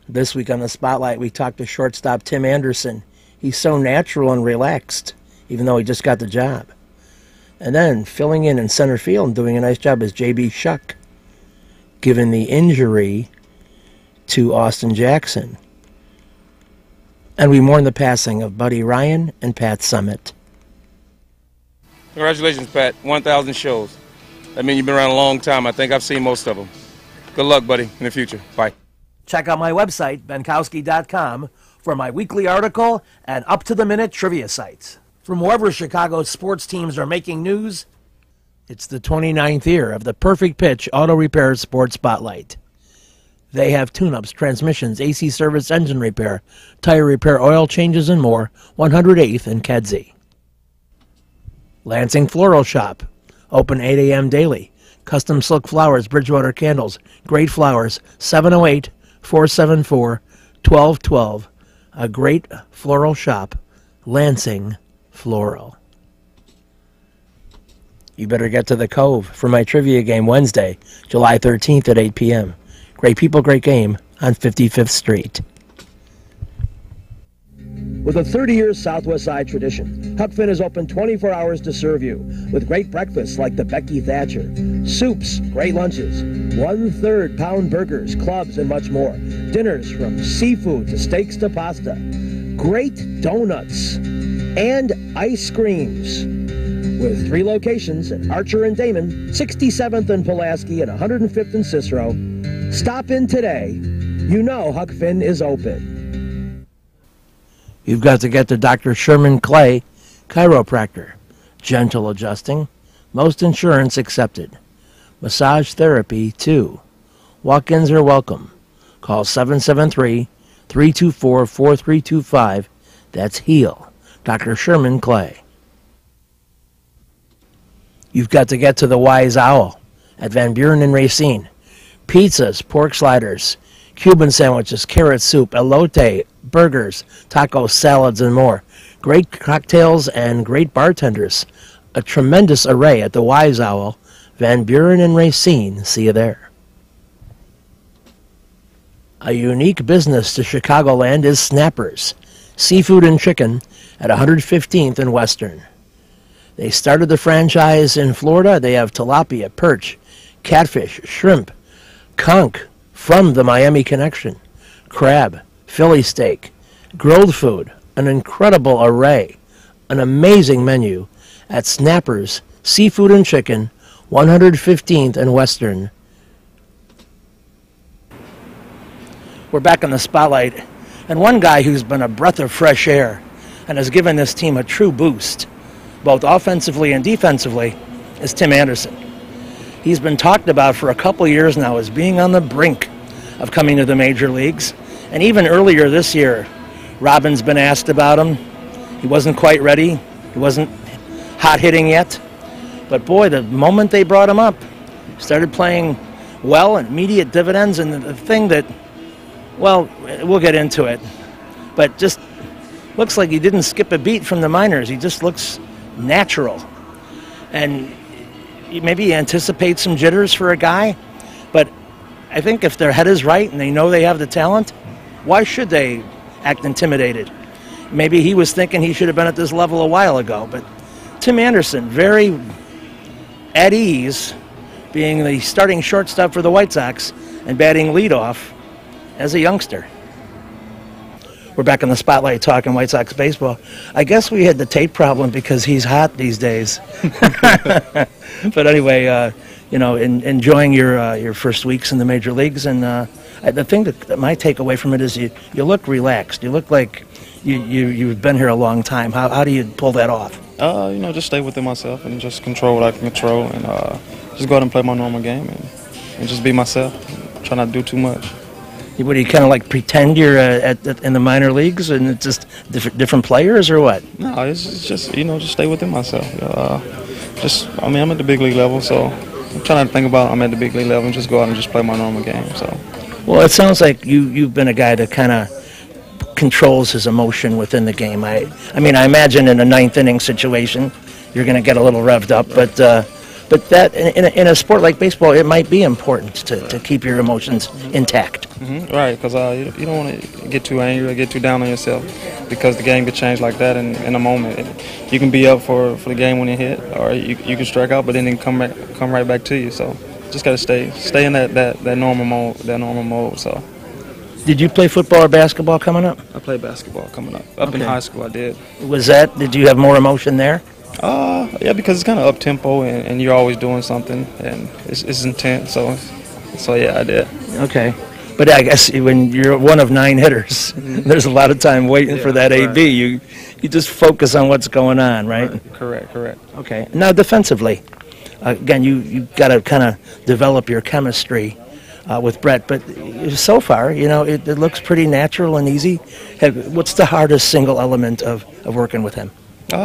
This week on the Spotlight, we talked to shortstop Tim Anderson. He's so natural and relaxed, even though he just got the job. And then filling in center field and doing a nice job is J.B. Shuck, given the injury to Austin Jackson. And we mourn the passing of Buddy Ryan and Pat Summitt. Congratulations, Pat. 1,000 shows. That means you've been around a long time. I think I've seen most of them. Good luck, buddy, in the future. Bye. Check out my website, benkowski.com, for my weekly article and up-to-the-minute trivia sites. From wherever Chicago's sports teams are making news, it's the 29th year of the Perfect Pitch Auto Repair Sports Spotlight. They have tune-ups, transmissions, AC service, engine repair, tire repair, oil changes, and more. 108th and Kedzie. Lansing Floral Shop, open 8 a.m. daily. Custom silk flowers, Bridgewater candles, great flowers, 708-474-1212. A great floral shop, Lansing Floral. You better get to the Cove for my trivia game Wednesday, July 13th at 8 p.m. Great people, great game on 55th Street. With a 30-year Southwest Side tradition, Huck Finn is open 24 hours to serve you with great breakfasts like the Becky Thatcher, soups, great lunches, 1/3 pound burgers, clubs, and much more. Dinners from seafood to steaks to pasta, great donuts, and ice creams. With 3 locations at Archer and Damon, 67th and Pulaski, and 105th and Cicero. Stop in today. You know Huck Finn is open. You've got to get to Dr. Sherman Clay, chiropractor. Gentle adjusting. Most insurance accepted. Massage therapy, too. Walk-ins are welcome. Call 773-324-4325. That's HEAL. Dr. Sherman Clay. You've got to get to the Wise Owl at Van Buren and Racine. Pizzas, pork sliders, Cuban sandwiches, carrot soup, elote, burgers, tacos, salads, and more. Great cocktails and great bartenders. A tremendous array at the Wise Owl, Van Buren and Racine. See you there. A unique business to Chicagoland is Snappers, seafood and chicken at 115th and Western. They started the franchise in Florida. They have tilapia, perch, catfish, shrimp, conch from the Miami Connection, crab, Philly steak, grilled food, an incredible array, an amazing menu at Snappers, Seafood and Chicken, 115th and Western. We're back in the Spotlight, and one guy who's been a breath of fresh air and has given this team a true boost, both offensively and defensively, is Tim Anderson. He's been talked about for a couple years now as being on the brink of coming to the major leagues. And even earlier this year, Robin's been asked about him. He wasn't quite ready. He wasn't hot hitting yet. But boy, the moment they brought him up, started playing well, immediate dividends, and the thing that, well, we'll get into it, but just looks like he didn't skip a beat from the minors. He just looks natural. And maybe he anticipates some jitters for a guy, but I think if their head is right and they know they have the talent, why should they act intimidated? Maybe he was thinking he should have been at this level a while ago, but Tim Anderson, very at ease, being the starting shortstop for the White Sox and batting leadoff as a youngster. We're back in the Spotlight talking White Sox baseball. I guess we had the tape problem because he's hot these days. But anyway, you know, enjoying your first weeks in the major leagues, and the thing that my takeaway from it is you look relaxed. You look like you've been here a long time. How do you pull that off? You know, just stay within myself and just control what I can control, and just go out and play my normal game and just be myself. Try not to do too much. What do you kind of like pretend you're in the minor leagues and it's just different players, or what? No, it's just, you know, just stay within myself. I mean, I'm at the big league level, so I'm trying to think about I'm at the big league level and just go out and just play my normal game. So. Well, it sounds like you've been a guy that kind of controls his emotion within the game. I mean, I imagine in a ninth inning situation, you're going to get a little revved up, but But that in a sport like baseball, it might be important to keep your emotions intact. Right, because you don't want to get too angry or get too down on yourself, because the game could change like that in a moment. You can be up for the game when you hit, or you can strike out, but then it can come right back to you. So just got to stay in that normal mode. So. Did you play football or basketball coming up? I played basketball coming up in high school. I did. Did you have more emotion there? Yeah, because it's kind of up tempo and you're always doing something and it's intense. So yeah, I did. Okay, but I guess when you're one of 9 hitters, there's a lot of time waiting for that AB. Right. You just focus on what's going on, right? Correct. Okay. Now defensively, again, you got to kind of develop your chemistry with Brett, but so far, it looks pretty natural and easy. What's the hardest single element of working with him?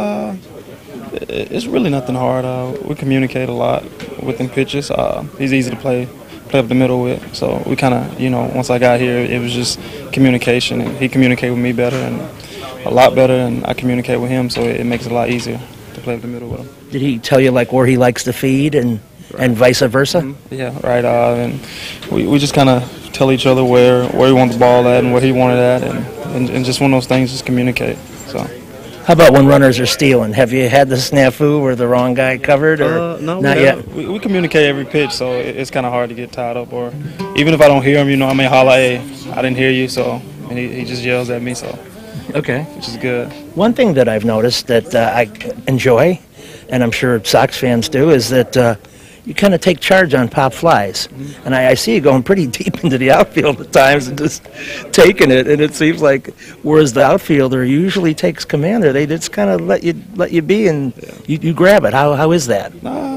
It's really nothing hard. We communicate a lot within pitches. He's easy to play up the middle with. So we kind of, once I got here, it was just communication, and he communicated with me better and a lot better, and I communicate with him, so it makes it a lot easier to play up the middle with him. Did he tell you where he likes to feed and vice versa? Yeah, right. And we just kind of tell each other where we want the ball at and where he wanted at, and just one of those things, just communicate. So. How about when runners are stealing? Have you had the snafu where the wrong guy covered, or no, not yet? We communicate every pitch, so it's kind of hard to get tied up. Or even if I don't hear him, I may holler, "Hey, I didn't hear you," and he just yells at me, so okay, which is good. One thing that I've noticed that I enjoy, and I'm sure Sox fans do, is that you kind of take charge on pop flies. And I see you going pretty deep into the outfield at times and just taking it, and it seems like whereas the outfielder usually takes command, they just kind of let you be and you grab it. How is that?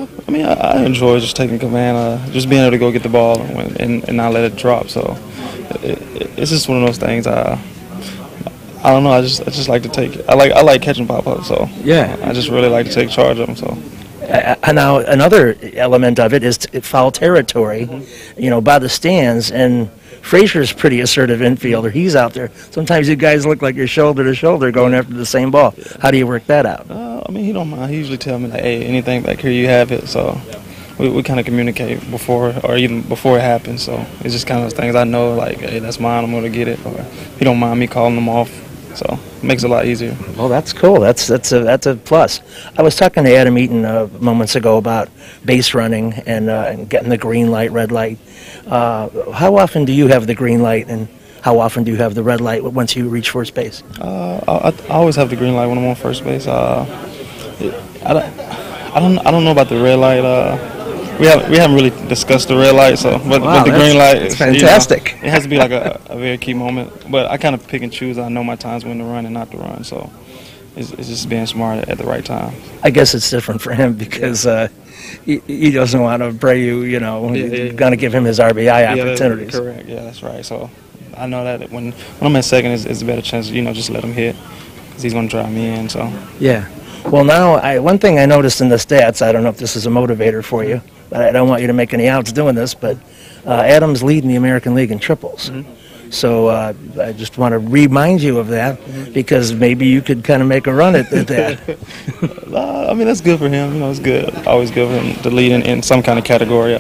I enjoy just taking command, just being able to go get the ball and not let it drop. So it's just one of those things. I don't know. I just like to take it. I like catching pop-ups, so yeah. I just really like to take charge of them. So. Now another element of it is foul territory, by the stands. And Frazier's pretty assertive infielder. He's out there. Sometimes you guys look like you're shoulder to shoulder going after the same ball. How do you work that out? He don't mind. He usually tell me hey, anything back here, you have it. So we kind of communicate before or even before it happens. So it's just kind of those things I know, hey, that's mine. I'm going to get it. Or he don't mind me calling them off. So it makes it a lot easier. Well, that's cool. That's a plus. I was talking to Adam Eaton moments ago about base running and getting the green light, red light. How often do you have the green light, and how often do you have the red light once you reach first base? I always have the green light when I'm on first base. I don't know about the red light. We haven't really discussed the red light, but the green light is fantastic. It has to be like a very key moment. But I kind of pick and choose. I know my times when to run and not to run, so it's just being smart at the right time. I guess it's different for him because he doesn't want to pray you. You're going to give him his RBI opportunities. Correct. Yeah, that's right. So I know that when I'm at second, it's a better chance. Just let him hit because he's going to drive me in. So yeah. Well, now one thing I noticed in the stats. I don't know if this is a motivator for you. I don't want you to make any outs doing this, but Adam's leading the American League in triples. So I just want to remind you of that because maybe you could kind of make a run at that. That's good for him. It's good. Always good for him to lead in some kind of category.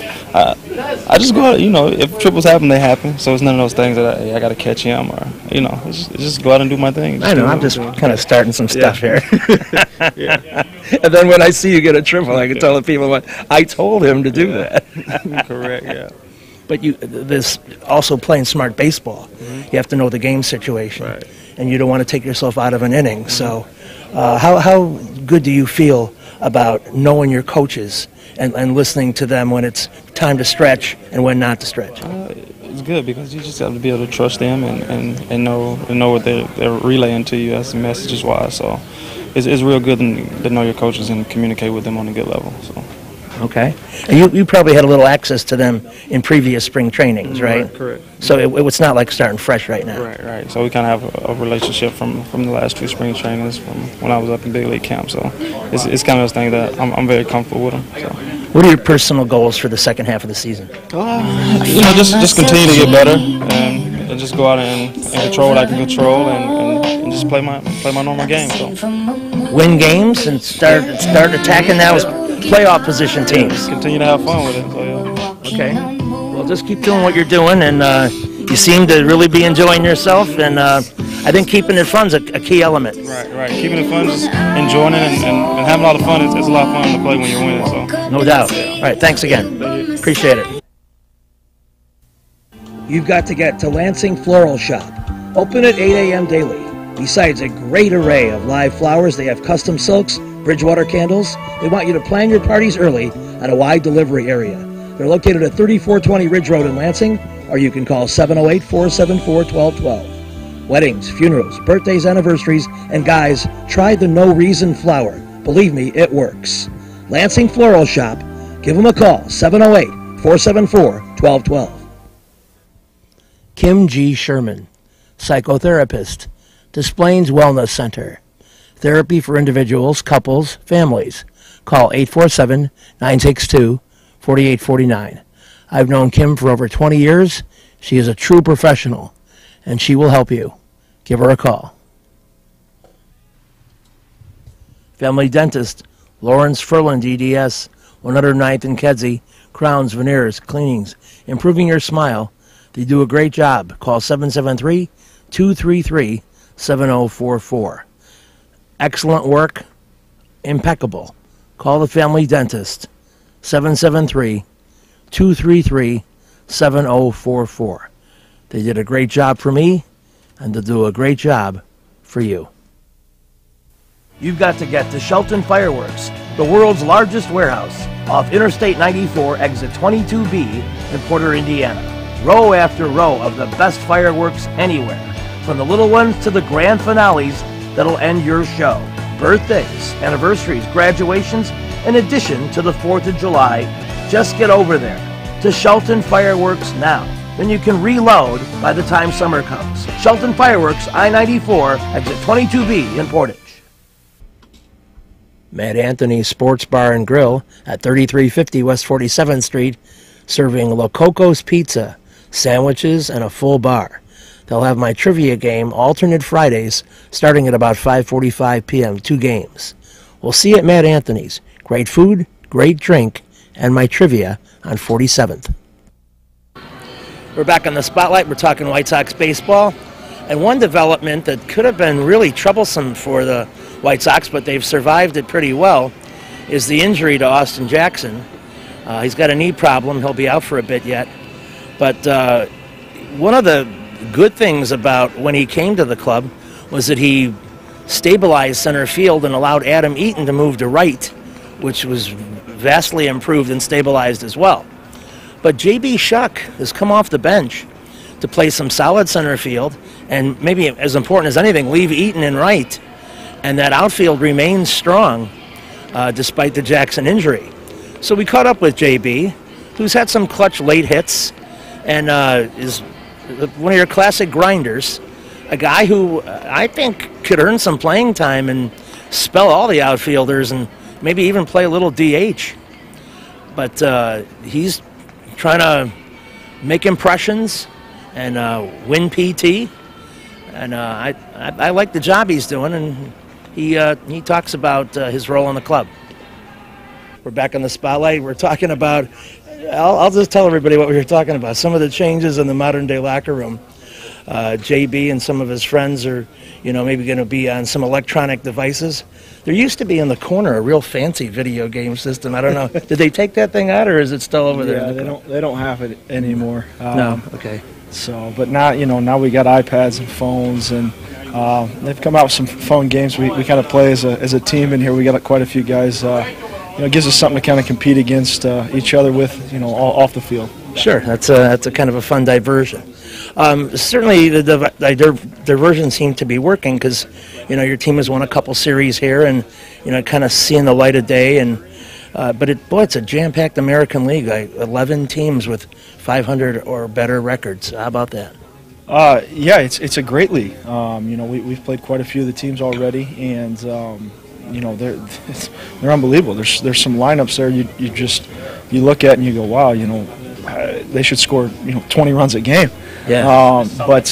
I just go out, if triples happen, they happen. So it's none of those things that I got to catch him or, it's just go out and do my thing. I know, I'm just kind of starting some stuff here. Yeah. And then when I see you get a triple, I can tell the people, I told him to do that. Correct, yeah. But this also playing smart baseball. You have to know the game situation. Right. And you don't want to take yourself out of an inning. So how good do you feel about knowing your coaches and listening to them when it's time to stretch and when not to stretch? It's good because you just have to be able to trust them and know what they're relaying to you as messages wise. So it's real good to know your coaches and communicate with them on a good level. So. Okay. And you probably had a little access to them in previous spring trainings, right? Correct. So it's not like starting fresh right now. Right. So we kind of have a relationship from the last 2 spring trainings from when I was up in big league camp. So it's kind of those things that I'm very comfortable with them. So. What are your personal goals for the second half of the season? Just continue to get better and just go out and control what I can control and just play my normal game. So. Win games and start attacking that. playoff position teams. Continue to have fun with it. So, yeah. Okay. Well, just keep doing what you're doing, and you seem to really be enjoying yourself, and I think keeping it fun is a key element. Right. Keeping it fun, just enjoying it, and having a lot of fun. It's a lot of fun to play when you're winning. So. No doubt. All right, thanks again. Appreciate it. You've got to get to Lansing Floral Shop. Open at 8 a.m. daily. Besides a great array of live flowers, they have custom silks, Bridgewater candles. They want you to plan your parties early at a wide delivery area. They're located at 3420 Ridge Road in Lansing, or you can call 708-474-1212. Weddings, funerals, birthdays, anniversaries, and guys, try the No Reason flower. Believe me, it works. Lansing Floral Shop. Give them a call, 708-474-1212. Kim G. Sherman, psychotherapist, Des Plaines Wellness Center. Therapy for individuals, couples, families. Call 847-962-4849. I've known Kim for over 20 years. She is a true professional, and she will help you. Give her a call. Family Dentist, Lawrence Furland, DDS, 109th and Kedzie, crowns, veneers, cleanings, improving your smile. They do a great job. Call 773-233-7044. Excellent work, impeccable. Call the Family Dentist, 773-233-7044. They did a great job for me, and they'll do a great job for you. You've got to get to Shelton Fireworks, the world's largest warehouse, off Interstate 94, exit 22B in Porter, Indiana. Row after row of the best fireworks anywhere, from the little ones to the grand finales that'll end your show. Birthdays, anniversaries, graduations, in addition to the 4th of July. Just get over there to Shelton Fireworks now. Then you can reload by the time summer comes. Shelton Fireworks, I-94, exit 22B in Portage. Mad Anthony's Sports Bar and Grill at 3350 West 47th Street, serving Lococo's Pizza, sandwiches, and a full bar. They'll have my trivia game alternate Fridays starting at about 5:45 p.m., 2 games. We'll see you at Mad Anthony's. Great food, great drink, and my trivia on 47th. We're back on the spotlight. We're talking White Sox baseball. And one development that could have been really troublesome for the White Sox, but they've survived it pretty well, is the injury to Austin Jackson. He's got a knee problem. He'll be out for a bit yet. But one of the good things about when he came to the club was that he stabilized center field and allowed Adam Eaton to move to right, which was vastly improved and stabilized as well. But J.B. Shuck has come off the bench to play some solid center field, and maybe as important as anything, leave Eaton in right. And that outfield remains strong despite the Jackson injury. So we caught up with J.B., who's had some clutch late hits and is one of your classic grinders, a guy who I think could earn some playing time and spell all the outfielders and maybe even play a little DH. But he's trying to make impressions and win PT. And I like the job he's doing, and he talks about his role in the club. We're back on the spotlight. We're talking about, I'll just tell everybody what we were talking about, some of the changes in the modern-day locker room. JB and some of his friends are, maybe going to be on some electronic devices. There used to be in the corner a real fancy video game system. I don't know. Did they take that thing out, or is it still over there? Yeah, they don't have it anymore. No. Okay. So, but now now we got iPads and phones, and they've come out with some phone games. We kind of play as a team in here. We got quite a few guys. It gives us something to kind of compete against each other with, off the field. Sure, that's a kind of a fun diversion. Certainly, the diversion seemed to be working because, your team has won a couple series here, and kind of seeing the light of day. And but it's a jam-packed American League. 11 teams with 500 or better records. How about that? Yeah, it's a great league. We've played quite a few of the teams already, and they're unbelievable. There's some lineups there you look at and you go, wow, they should score 20 runs a game. Yeah.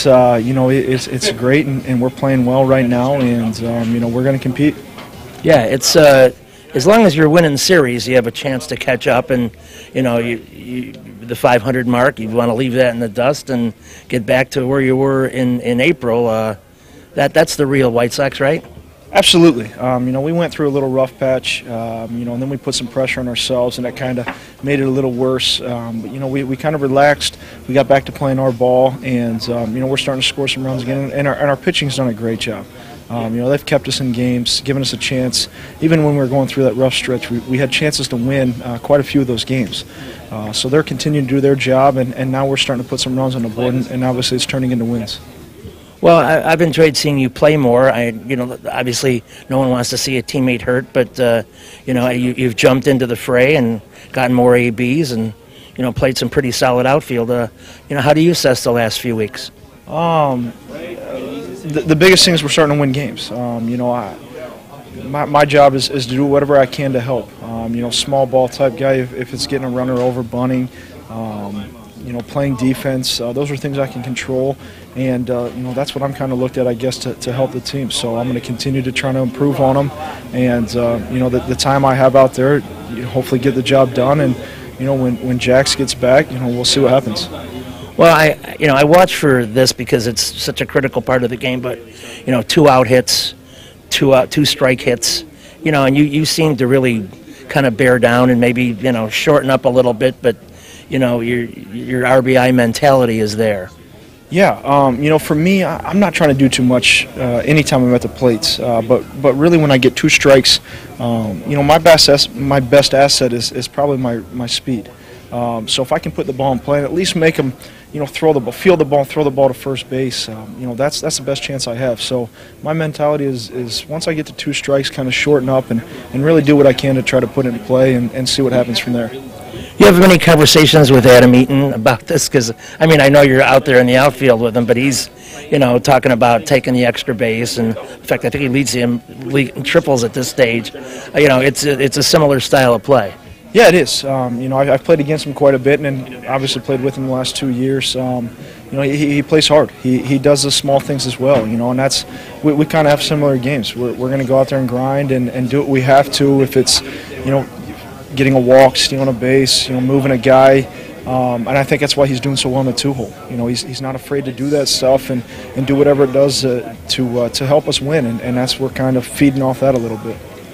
It's great, and we're playing well right now, and we're going to compete. Yeah, it's as long as you're winning series, you have a chance to catch up, and the 500 mark, you want to leave that in the dust and get back to where you were in April. That's the real White Sox, right? Absolutely. We went through a little rough patch, and then we put some pressure on ourselves, and that kind of made it a little worse. But we kind of relaxed. We got back to playing our ball, and we're starting to score some runs again. And our pitching's done a great job. They've kept us in games, given us a chance. Even when we were going through that rough stretch, we had chances to win quite a few of those games. So they're continuing to do their job, and now we're starting to put some runs on the board, and obviously it's turning into wins. Well, I've enjoyed seeing you play more. Obviously, no one wants to see a teammate hurt, but you've jumped into the fray and gotten more ABs, and played some pretty solid outfield. How do you assess the last few weeks? The biggest thing is we're starting to win games. My job is to do whatever I can to help. Small ball type guy, if it's getting a runner over, bunting, playing defense, those are things I can control, and that's what I'm kind of looked at, I guess, to help the team. So I'm going to continue to try to improve on them, and the time I have out there, hopefully get the job done, and when Jax gets back, we'll see what happens. Well, I watch for this because it's such a critical part of the game. But 2 out hits, two strike hits, and you seem to really kind of bear down and maybe shorten up a little bit. But your RBI mentality is there. Yeah, for me, I'm not trying to do too much anytime I'm at the plates. But really, when I get 2 strikes, my best asset is probably my speed. So if I can put the ball in play and at least make them, throw the ball, field the ball, and throw the ball to first base, that's the best chance I have. So my mentality is once I get to 2 strikes, kind of shorten up and really do what I can to try to put it in play and see what happens from there. You have any conversations with Adam Eaton about this? Because, I know you're out there in the outfield with him, but he's, talking about taking the extra base. And, in fact, I think he leads the league in triples at this stage. It's a similar style of play. Yeah, it is. I've played against him quite a bit, and obviously played with him the last 2 years. He plays hard. He does the small things as well, and that's we kind of have similar games. We're going to go out there and grind and do what we have to. If it's, getting a walk, stealing a base, moving a guy, and I think that's why he's doing so well in the 2-hole. He's not afraid to do that stuff and do whatever it does to help us win, and that's we're kind of feeding off that a little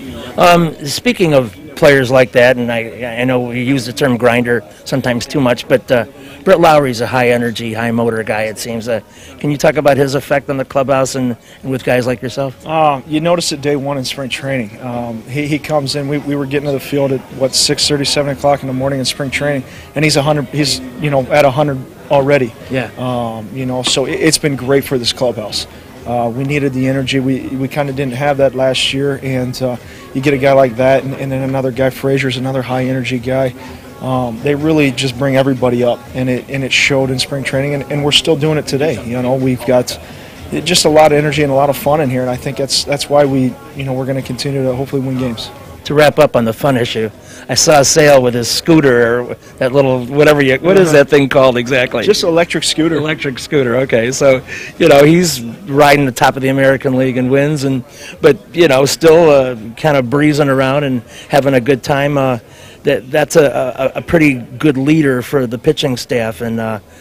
bit. Speaking of players like that, and I know we use the term grinder sometimes too much, but Brett Lowry's a high energy, high motor guy, it seems. Can you talk about his effect on the clubhouse and with guys like yourself? You noticed it day 1 in spring training. He comes in, we were getting to the field at 6:30, 7 o'clock in the morning in spring training, and he's 100. He's at 100 already. Yeah. So it's been great for this clubhouse. We needed the energy. We kind of didn't have that last year, and you get a guy like that, and then another guy, Frazier's another high-energy guy. They really just bring everybody up, and it showed in spring training, and we're still doing it today. We've got just a lot of energy and a lot of fun in here, and I think that's why we're going to continue to hopefully win games. To wrap up on the fun issue, I saw Sale with his scooter, or that little what is that thing called exactly? Just electric scooter. Electric scooter. Okay, so he's riding the top of the American League and wins, but still kind of breezing around and having a good time. That's a pretty good leader for the pitching staff, and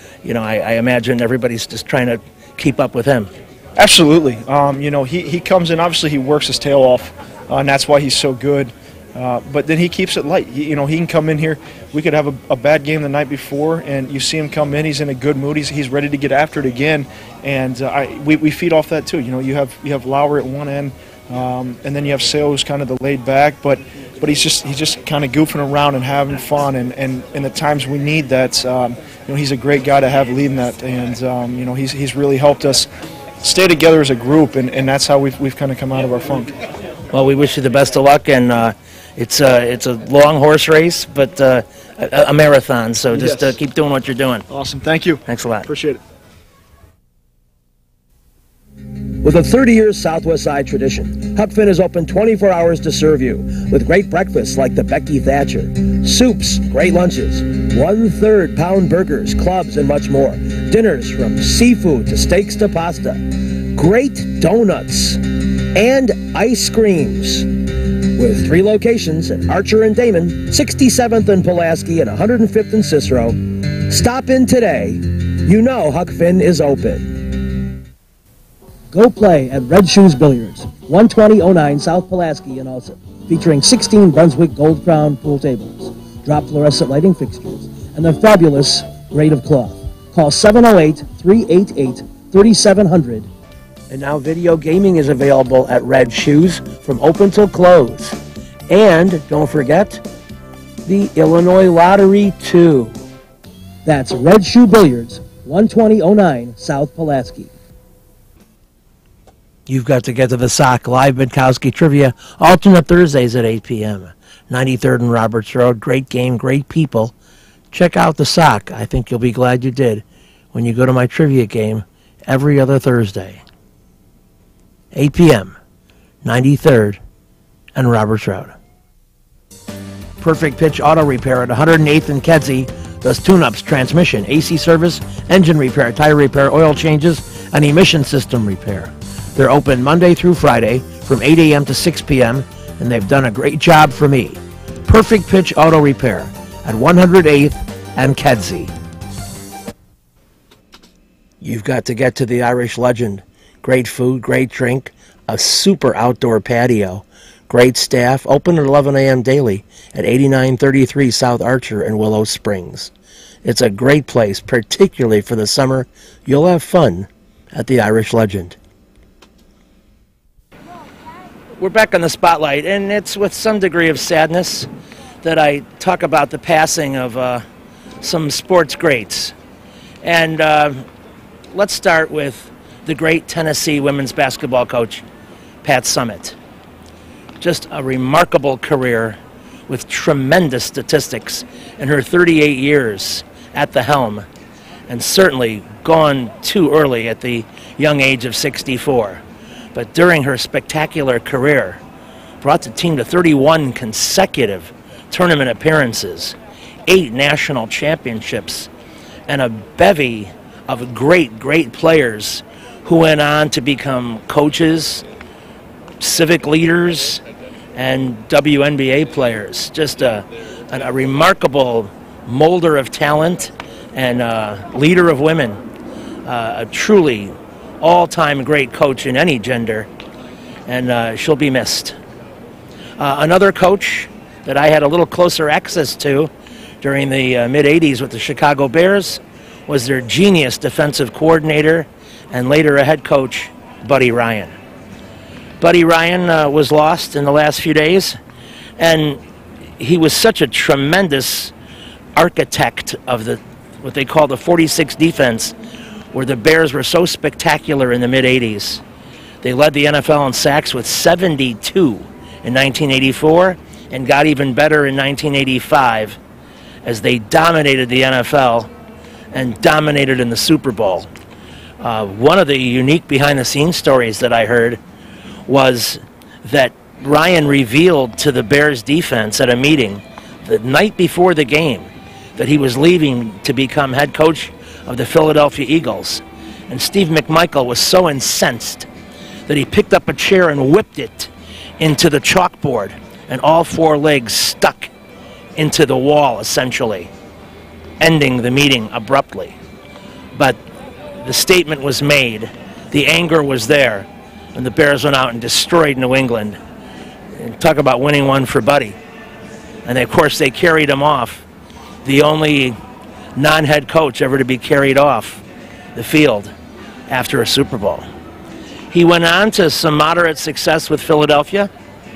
I imagine everybody's just trying to keep up with him. Absolutely. He comes in. Obviously, he works his tail off. And that's why he's so good. But then he keeps it light. He can come in here. We could have a bad game the night before, and you see him come in. He's in a good mood. He's ready to get after it again. And we feed off that too. You have Lowry at one end, and then you have Sale, who's kind of the laid back. But he's just kind of goofing around and having fun. And at times we need that. He's a great guy to have leading that. And he's really helped us stay together as a group. And that's how we've kind of come out of our funk. Well, we wish you the best of luck, and it's a long horse race, but a marathon. So just keep doing what you're doing. Awesome. Thank you. Thanks a lot. Appreciate it. With a 30-year Southwest Side tradition, Huck Finn is open 24 hours to serve you with great breakfasts like the Becky Thatcher, soups, great lunches, 1/3 pound burgers, clubs, and much more. Dinners from seafood to steaks to pasta. Great donuts and ice creams. With 3 locations at Archer and Damon, 67th and Pulaski, and 105th and Cicero. Stop in today. You know Huck Finn is open. Go play at Red Shoes Billiards, 12009 South Pulaski in Alsip, featuring 16 Brunswick Gold Crown pool tables, drop fluorescent lighting fixtures, and the fabulous grade of cloth. Call 708-388-3700. And now video gaming is available at Red Shoes from open till close. And don't forget, the Illinois Lottery too. That's Red Shoe Billiards, 12009 South Pulaski. You've got to get to the Sock Live Bidkowski Trivia, alternate Thursdays at 8 p.m. 93rd and Roberts Road. Great game, great people. Check out the Sock. I think you'll be glad you did when you go to my trivia game every other Thursday. 8 p.m., 93rd and Roberts Road. Perfect Pitch Auto Repair at 108th and Kedzie does tune-ups, transmission, AC service, engine repair, tire repair, oil changes, and emission system repair. They're open Monday through Friday from 8 a.m. to 6 p.m., and they've done a great job for me. Perfect Pitch Auto Repair at 108th and Kedzie. You've got to get to the Irish Legend. Great food, great drink, a super outdoor patio, great staff, open at 11 a.m. daily at 8933 South Archer in Willow Springs. It's a great place, particularly for the summer. You'll have fun at the Irish Legend. We're back on the spotlight, and it's with some degree of sadness that I talk about the passing of some sports greats. And let's start with the great Tennessee women's basketball coach, Pat Summitt. Just a remarkable career with tremendous statistics in her 38 years at the helm, and certainly gone too early at the young age of 64. But during her spectacular career, brought the team to 31 consecutive tournament appearances, 8 national championships, and a bevy of great players who went on to become coaches, civic leaders, and WNBA players. Just a remarkable molder of talent and leader of women. A truly all-time great coach in any gender, and she'll be missed. Another coach that I had a little closer access to during the mid-'80s with the Chicago Bears was their genius defensive coordinator and later a head coach, Buddy Ryan. Buddy Ryan was lost in the last few days, and he was such a tremendous architect of what they call the 46 defense, where the Bears were so spectacular in the mid-'80s. They led the NFL in sacks with 72 in 1984 and got even better in 1985 as they dominated the NFL and dominated in the Super Bowl. One of the unique behind-the-scenes stories that I heard was that Ryan revealed to the Bears defense at a meeting the night before the game that he was leaving to become head coach of the Philadelphia Eagles. And Steve McMichael was so incensed that he picked up a chair and whipped it into the chalkboard, and all 4 legs stuck into the wall, essentially, ending the meeting abruptly. But the statement was made, the anger was there, and the Bears went out and destroyed New England. And talk about winning one for Buddy. And of course they carried him off, the only non-head coach ever to be carried off the field after a Super Bowl. He went on to some moderate success with Philadelphia,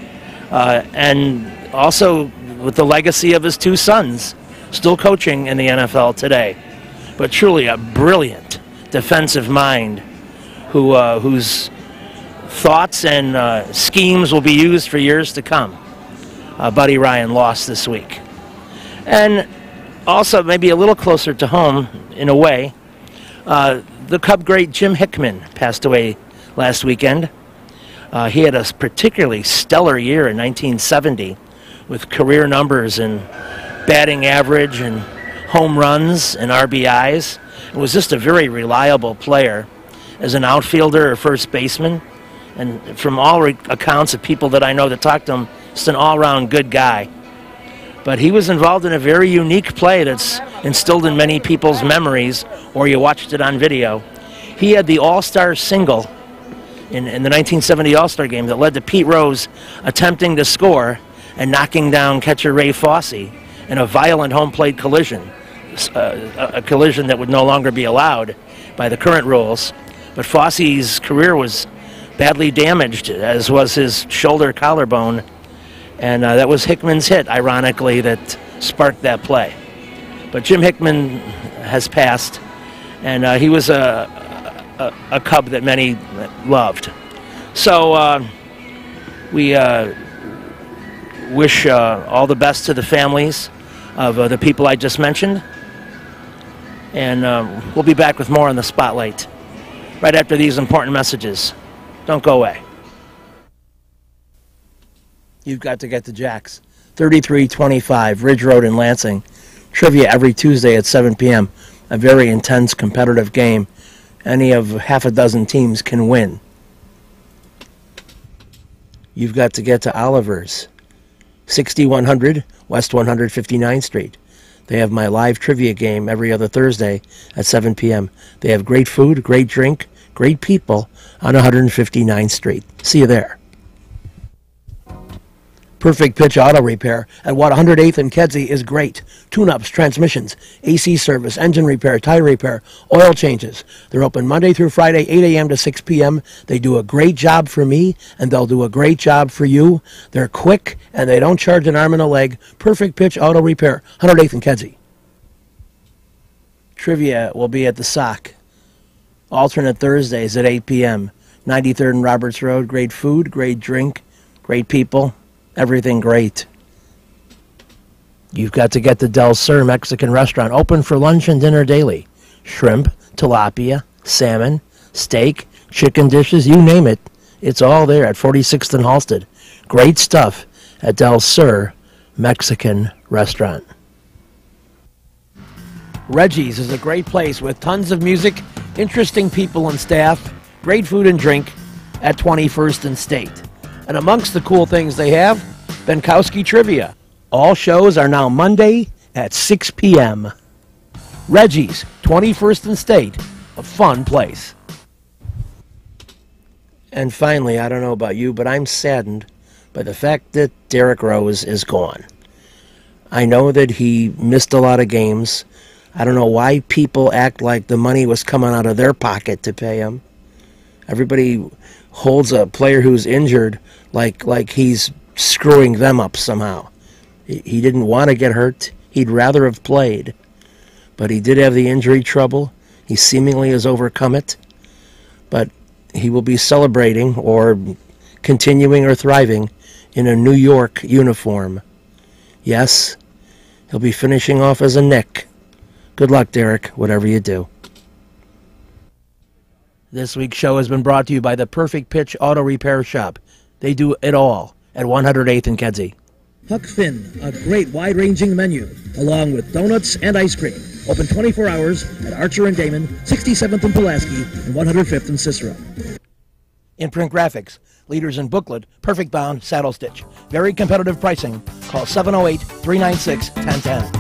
and also with the legacy of his 2 sons, still coaching in the NFL today. But truly a brilliant defensive mind whose thoughts and schemes will be used for years to come. Buddy Ryan lost this week. And also, maybe a little closer to home, in a way, the Cub great Jim Hickman passed away last weekend. He had a particularly stellar year in 1970 with career numbers in batting average and home runs and RBIs. It was just a very reliable player as an outfielder or first baseman. And from all accounts of people that I know that talked to him, Just an all-around good guy. But he was involved in a very unique play that's instilled in many people's memories, or you watched it on video. He had the All-Star single in the 1970 All-Star game that led to Pete Rose attempting to score and knocking down catcher Ray Fosse in a violent home plate collision, a collision that would no longer be allowed by the current rules. But Fosse's career was badly damaged, as was his shoulder collarbone. And that was Hickman's hit, ironically, that sparked that play. But Jim Hickman has passed, and he was a Cub that many loved. So we wish all the best to the families of the people I just mentioned. And we'll be back with more on the Spotlight right after these important messages. Don't go away. You've got to get to Jack's, 3325 Ridge Road in Lansing. Trivia every Tuesday at 7 p.m. A very intense competitive game. Any of half a dozen teams can win. You've got to get to Oliver's, 6100 West 159th Street. They have my live trivia game every other Thursday at 7 p.m. They have great food, great drink, great people on 159th Street. See you there. Perfect Pitch Auto Repair at 108th and Kedzie is great. Tune-ups, transmissions, AC service, engine repair, tire repair, oil changes. They're open Monday through Friday, 8 a.m. to 6 p.m. They do a great job for me, and they'll do a great job for you. They're quick, and they don't charge an arm and a leg. Perfect Pitch Auto Repair, 108th and Kedzie. Trivia will be at the Sock. Alternate Thursdays at 8 p.m. 93rd and Roberts Road. Great food, great drink, great people. Everything great. You've got to get to Del Sur Mexican Restaurant, open for lunch and dinner daily. Shrimp, tilapia, salmon, steak, chicken dishes, you name it. It's all there at 46th and Halsted. Great stuff at Del Sur Mexican Restaurant. Reggie's is a great place with tons of music, interesting people and staff, great food and drink at 21st and State. And amongst the cool things they have, Benkowski Trivia. All shows are now Monday at 6 p.m. Reggie's, 21st and State, a fun place. And finally, I don't know about you, but I'm saddened by the fact that Derrick Rose is gone. I know that he missed a lot of games. I don't know why people act like the money was coming out of their pocket to pay him. Everybody holds a player who's injured like he's screwing them up somehow. He didn't want to get hurt. He'd rather have played. But he did have the injury trouble. He seemingly has overcome it. But he will be celebrating or continuing or thriving in a New York uniform. Yes, he'll be finishing off as a Knick. Good luck, Derrick, whatever you do. This week's show has been brought to you by the Perfect Pitch Auto Repair Shop. They do it all at 108th and Kedzie. Huck Finn, a great wide-ranging menu, along with donuts and ice cream. Open 24 hours at Archer and Damon, 67th and Pulaski, and 105th and Cicero. Imprint Graphics, leaders in booklet, perfect bound, saddle stitch. Very competitive pricing. Call 708-396-1010.